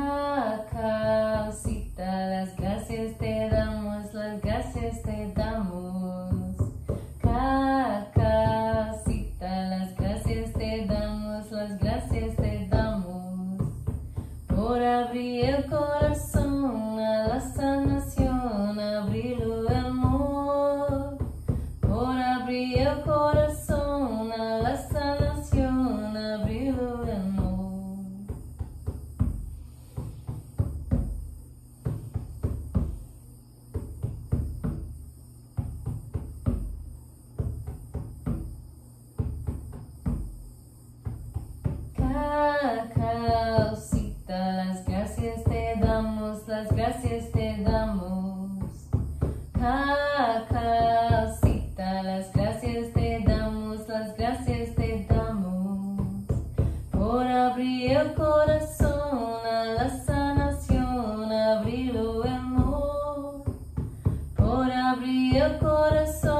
Cacaosita, las gracias te damos, las gracias te damos. Cacaosita, las gracias te damos, las gracias te damos. Por abrir el corazón a la sanación, abrir el amor. Por abrir el corazón a la sanación, abrir el amor. Cacaosita, las gracias te damos, las gracias te damos. Cacaosita, las gracias te damos, las gracias te damos. Por abrir el corazón a la sanación, abrir el amor. Por abrir el corazón